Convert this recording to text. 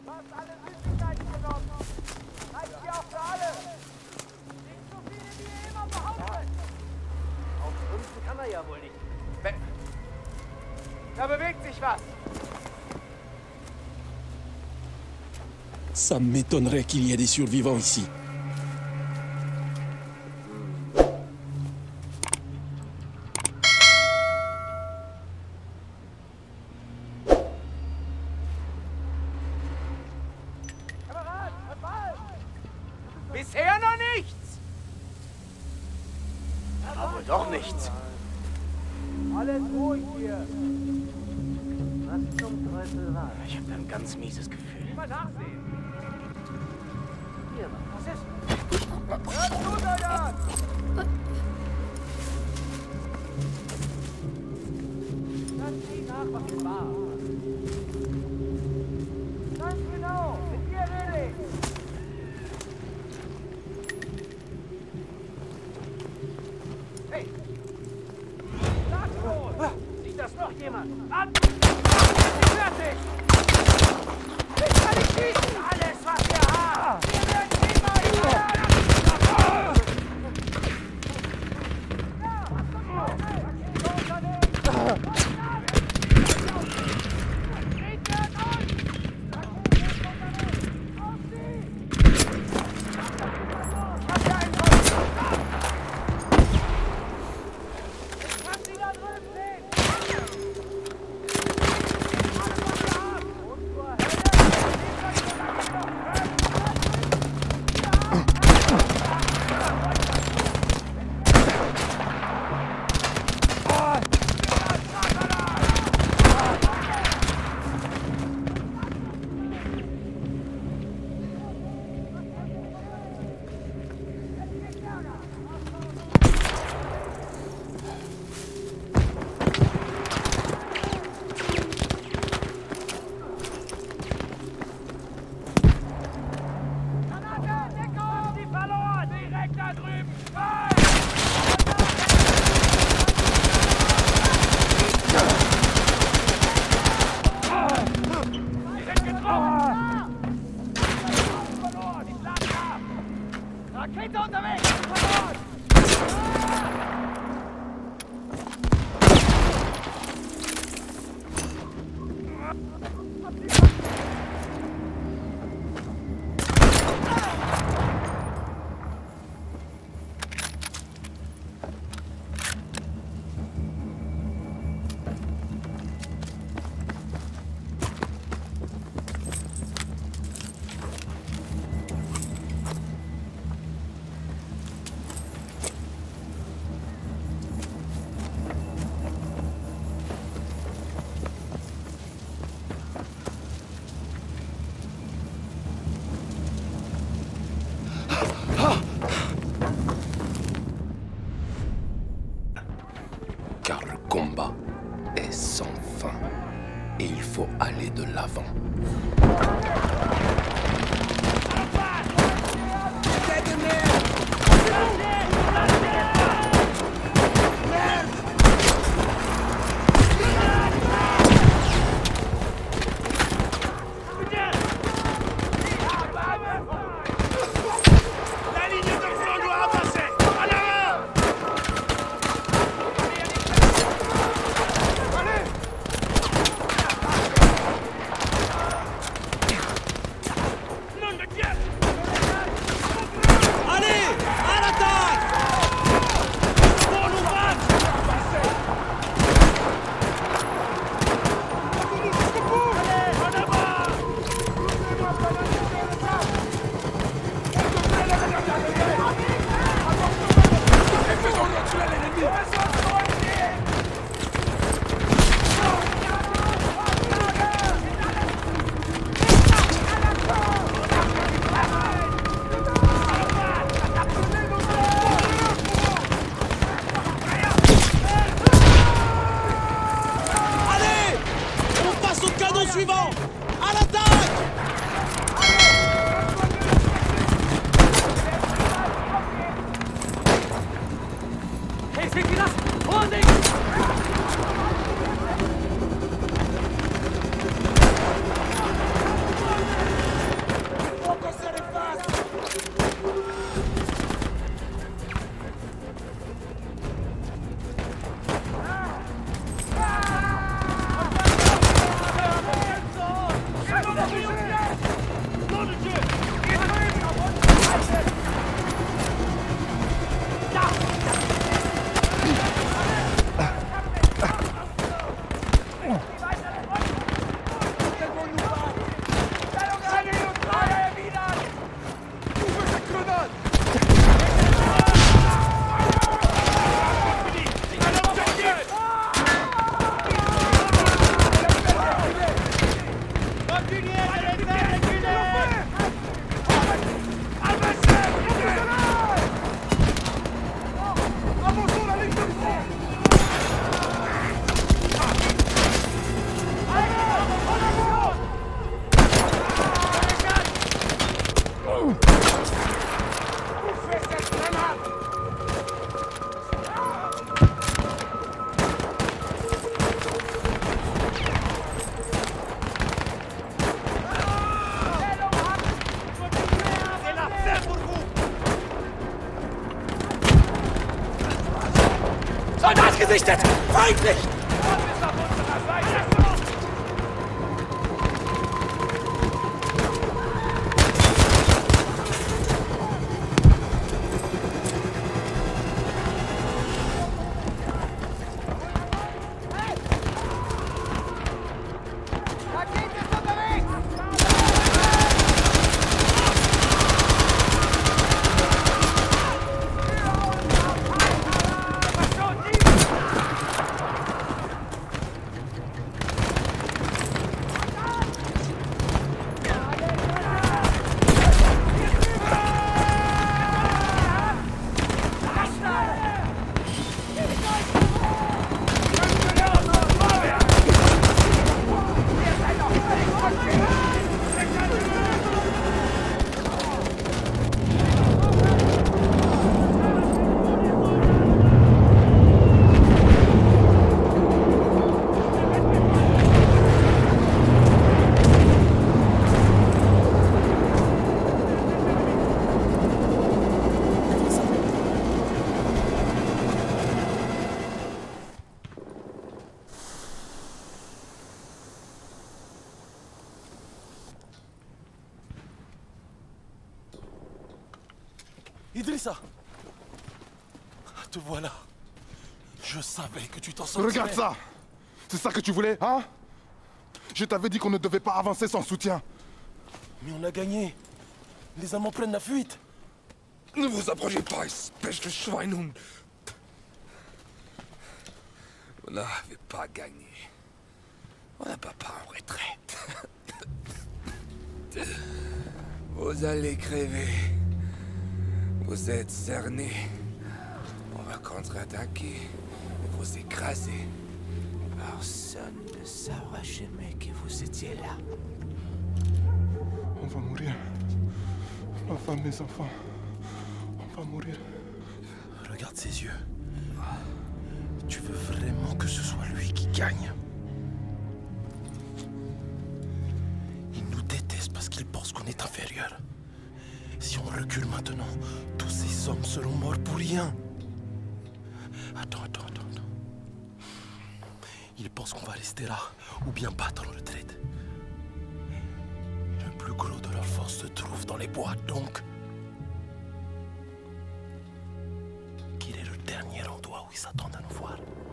Fast alle Süßigkeiten genommen. Reicht hier auch für alle. Nicht so viele, wie ihr immer behauptet. Auf Gründen kann er ja wohl nicht. Da bewegt sich was. Ça m'étonnerait qu'il y ait des survivants ici. Bisher noch nichts! Aber doch nichts. Alles ruhig hier. Was zum Teufel war? Ich habe ein ganz mieses Gefühl. Mal nachsehen. Hier, was ist? Hört zu, Soldat! Lass sie nach, was es war. Ganz genau, mit dir rede ich. Hey! Sag los! Sieht das noch jemand? An! Fertig! Ich kann nicht schießen! Alles, was wir haben! Wir werden niemals... Ja, Car le combat est sans fin et il faut aller de l'avant. gesichtet! Feindlich! Gott ist auf unserer Seite! Idrissa! Te voilà. Je savais que tu t'en sortirais. Regarde ça! C'est ça que tu voulais, hein? Je t'avais dit qu'on ne devait pas avancer sans soutien. Mais on a gagné. Les Allemands prennent la fuite. Ne vous approchez pas, espèce de Schweinhund. On n'avait pas gagné. On n'a pas en retraite. Vous allez crever. Vous êtes cernés. On va contre-attaquer et vous écraser. Personne ne saura jamais que vous étiez là. On va mourir. Ma femme, mes enfants. On va mourir. Regarde ses yeux. Tu veux vraiment que ce soit lui qui gagne? Il nous déteste parce qu'il pense qu'on est inférieur. Si on recule maintenant, tous ces hommes seront morts pour rien. Attends. Il pense qu'on va rester là, ou bien battre en retraite. Le plus gros de leur force se trouve dans les bois, donc... Quel est le dernier endroit où ils s'attendent à nous voir?